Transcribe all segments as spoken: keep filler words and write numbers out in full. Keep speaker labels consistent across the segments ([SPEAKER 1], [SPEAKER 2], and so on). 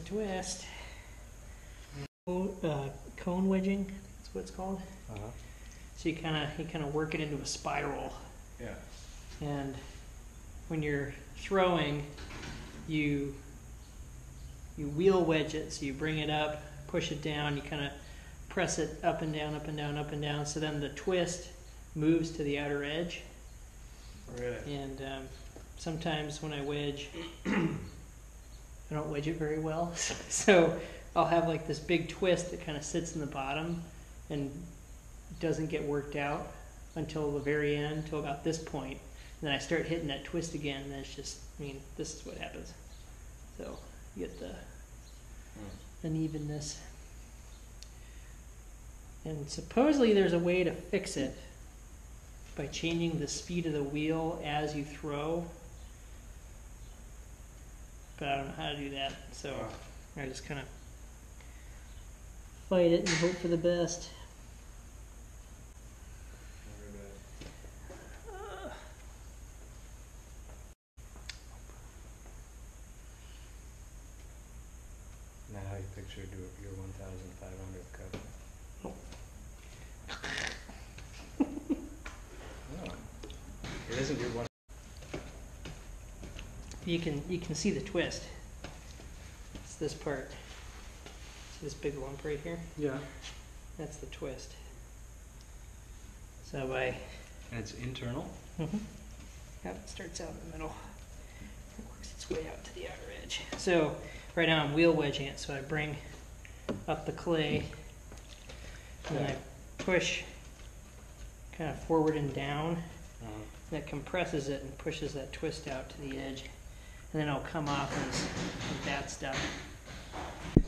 [SPEAKER 1] twist. Uh, cone wedging, that's what it's called.
[SPEAKER 2] Uh-huh.
[SPEAKER 1] So you kind of you kind of work it into a spiral.
[SPEAKER 2] Yeah.
[SPEAKER 1] And when you're throwing, you you wheel wedge it. So you bring it up, push it down. You kind of press it up and down, up and down, up and down. So then the twist moves to the outer edge.
[SPEAKER 2] Really?
[SPEAKER 1] And um, sometimes when I wedge, I don't wedge it very well. So I'll have like this big twist that kind of sits in the bottom and doesn't get worked out until the very end, until about this point. And then I start hitting that twist again, and then it's just, I mean, this is what happens. So you get the
[SPEAKER 2] mm.
[SPEAKER 1] unevenness. And supposedly there's a way to fix it by changing the speed of the wheel as you throw. But I don't know how to do that, so I just kind of fight it and hope for the best. Uh.
[SPEAKER 2] Not how you picture do it, your one thousand five hundredth cut. No. It isn't your one.
[SPEAKER 1] You can you can see the twist. It's this part. See this big lump right here?
[SPEAKER 2] Yeah.
[SPEAKER 1] That's the twist. So by
[SPEAKER 2] And it's internal?
[SPEAKER 1] mm-hmm. Yep, it starts out in the middle. It works its way out to the outer edge. So right now I'm wheel wedging it, so I bring up the clay and then I push kind of forward and down.
[SPEAKER 2] Uh-huh.
[SPEAKER 1] That compresses it and pushes that twist out to the edge. And then it'll come off as, as that stuff. There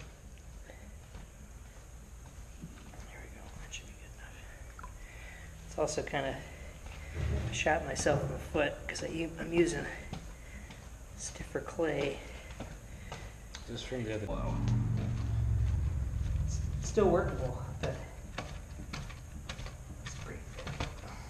[SPEAKER 1] we go, that should be good enough. It's also kind of, I shot myself in the foot because I'm using stiffer clay.
[SPEAKER 2] Just from the other. Wow.
[SPEAKER 1] It's still workable, but it's pretty good.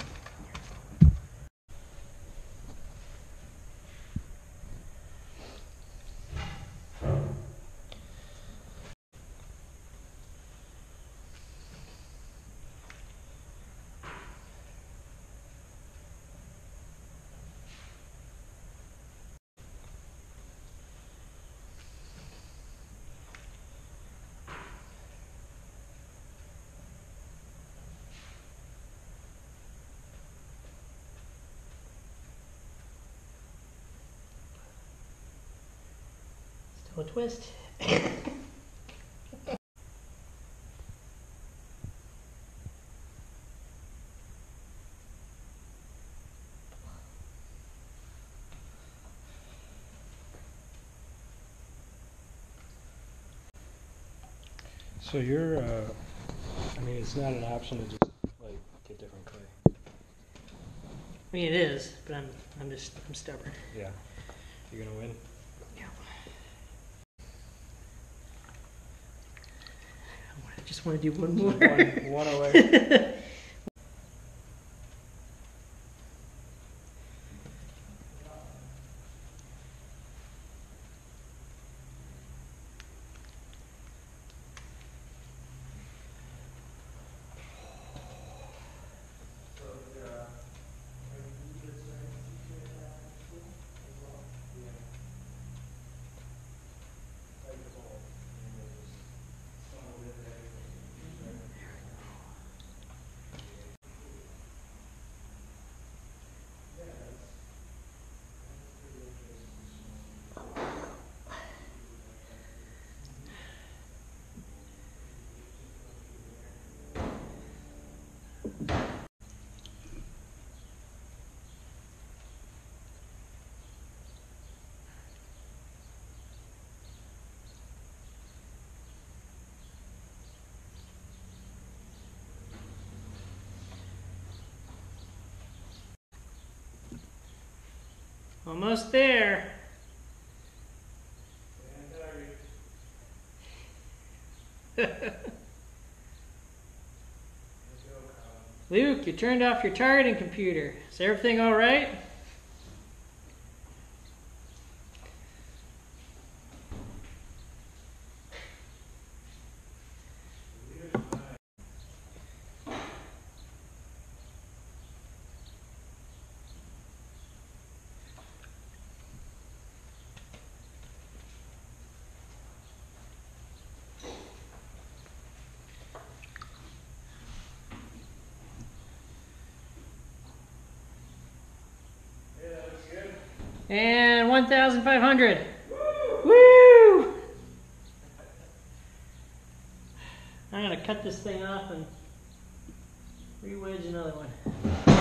[SPEAKER 1] Still a twist.
[SPEAKER 2] So you're, uh, I mean, it's not an option to just, like, get different clay.
[SPEAKER 1] I mean, it is, but I'm, I'm just, I'm stubborn.
[SPEAKER 2] Yeah. You're gonna win?
[SPEAKER 1] Yeah. I just want to do one more.
[SPEAKER 2] One, one away.
[SPEAKER 1] Almost there. Luke, you turned off your targeting computer. Is everything all right? And one thousand five hundred. Woo! I'm gonna cut this thing off and re-wedge another one.